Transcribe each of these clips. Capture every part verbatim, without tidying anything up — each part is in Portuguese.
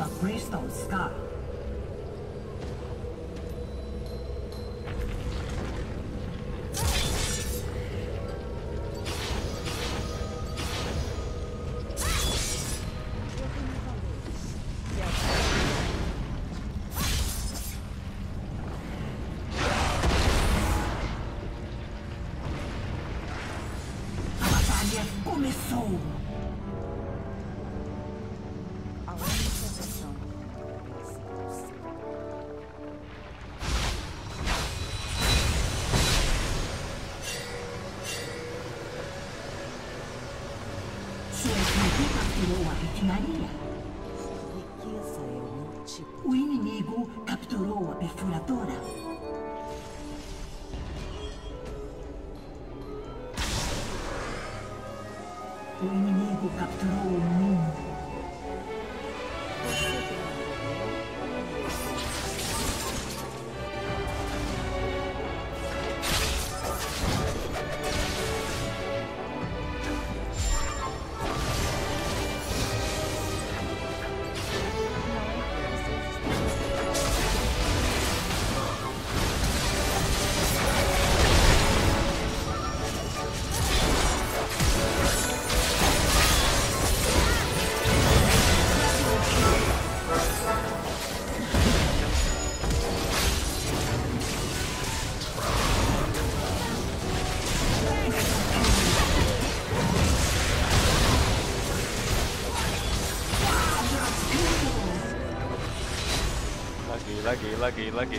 a Crystal Sky. Começou! A única solução Sua equipe capturou a refinaria. riqueza é o meu tipo. O inimigo capturou a perfuradora. O inimigo capturou o mundo. Laguei, laguei, laguei.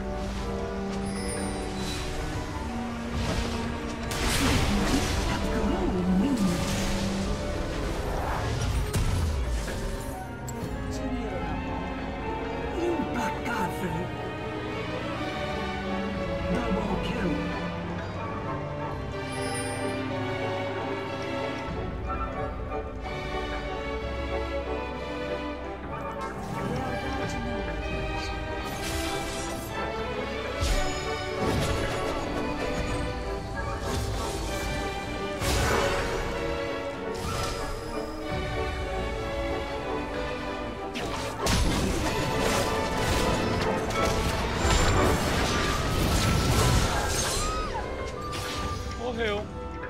Implacável. Double kill. Morreu.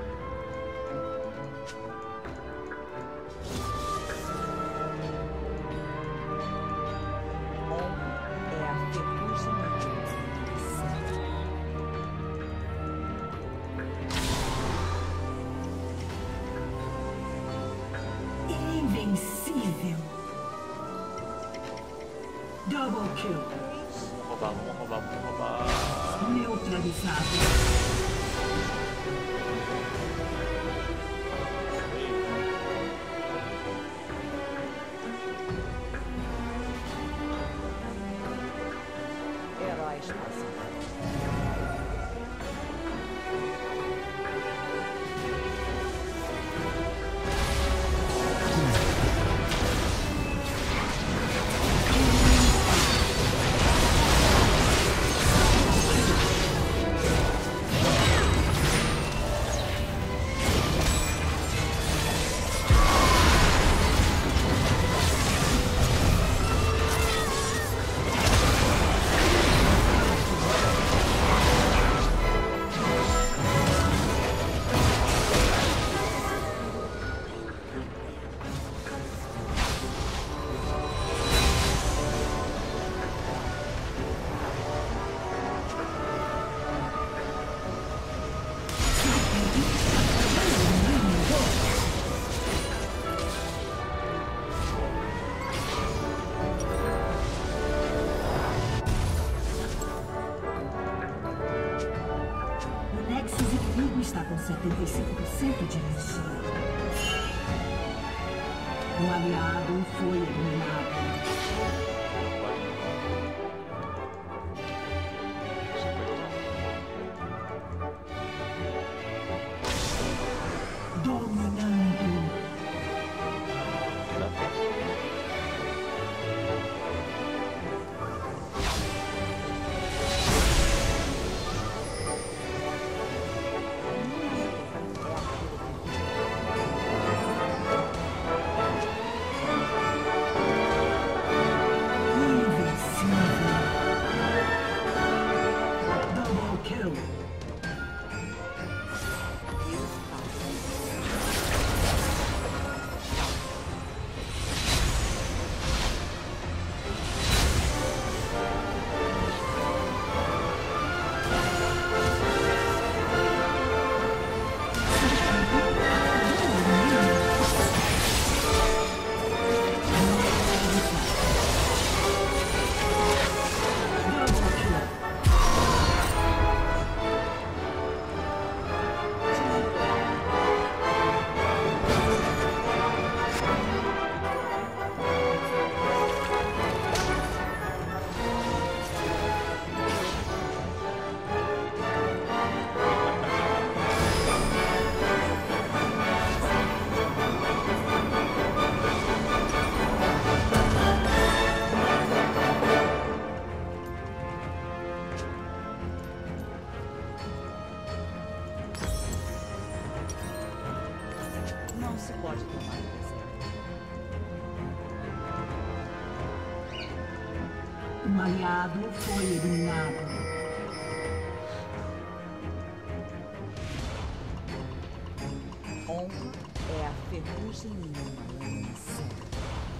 É a ferrugem Invencível. Double kill. Vamos roubar, vamos roubar, vamos roubar. Neutralizado. heróis passam. Está com setenta e cinco por cento de energia. O aliado foi eliminado. Dominando. se pode tomar emprestado. Um aliado foi eliminado. Honra é a ferrugem numa lâmina cega.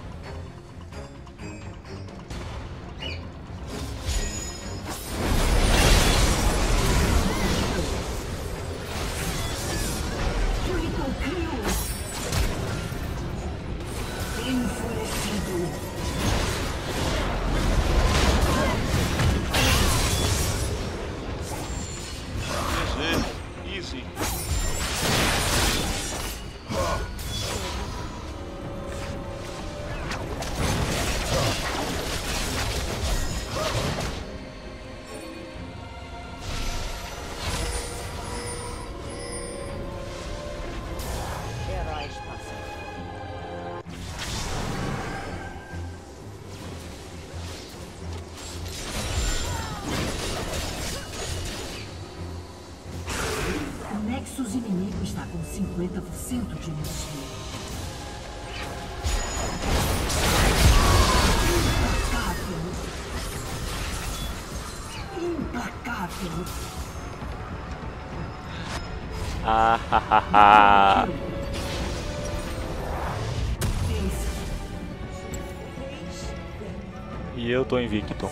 Nexus inimigo está com cinquenta por cento de energia. Implacável. Implacável. Ah, hahaha. E eu tô invicto.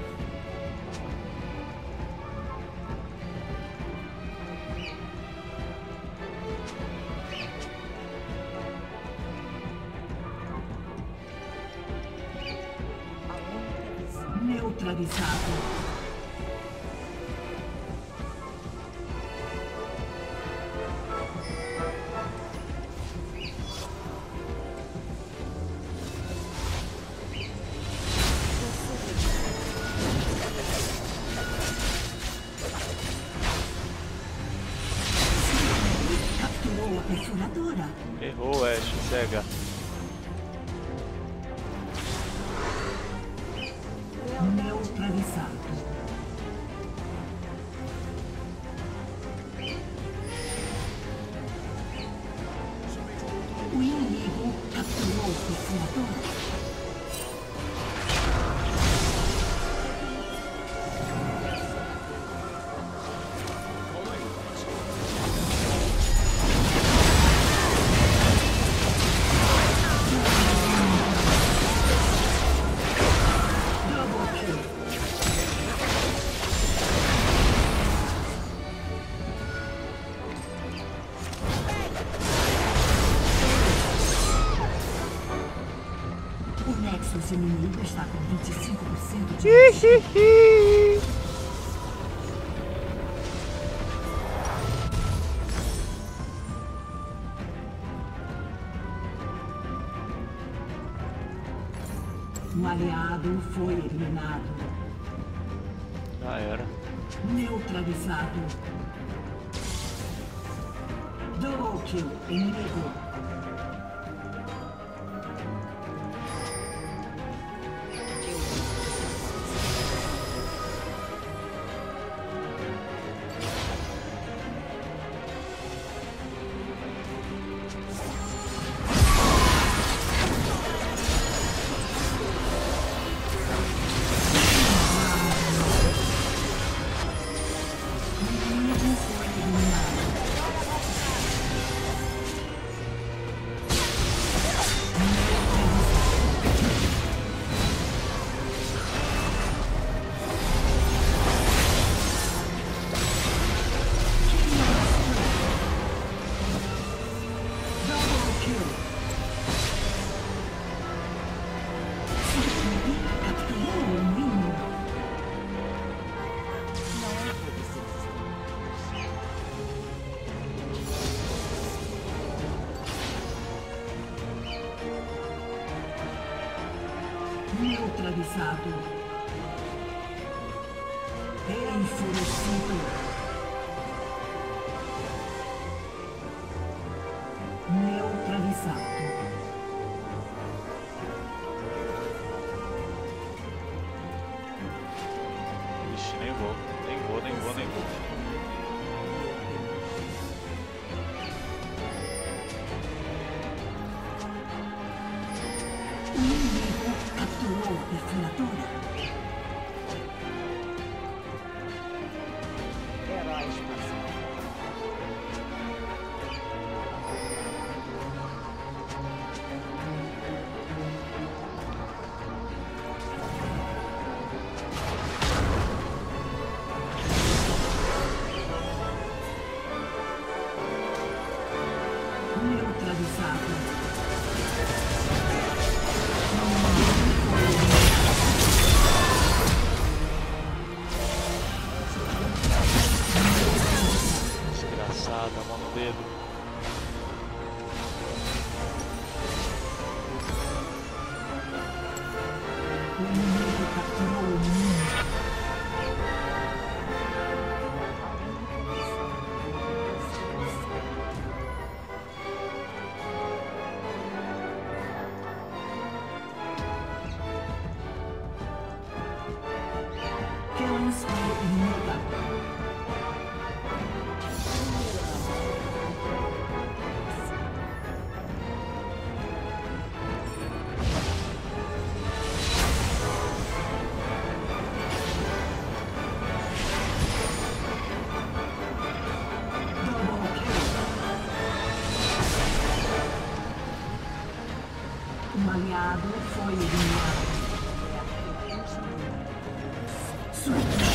Neutralizado. Capturou a perfuradora. Errou, Ash, cega. Neutralizado. O inimigo capturou o perfurador. Nexus inimigo está com vinte e cinco por cento de energia. Um aliado foi eliminado. Já era. Neutralizado. Double kill inimigo. Neutralizado. Enfurecido. Neutralizado. Ixi, nem vou. Nem vou, nem vou, nem vou. Boa perfuratora. Herói espacial. Neutralizado. Desgraçada, mão no dedo. O inimigo capturou o mundo. Killing spree inimiga. Double kill. Um aliado foi eliminado. Sua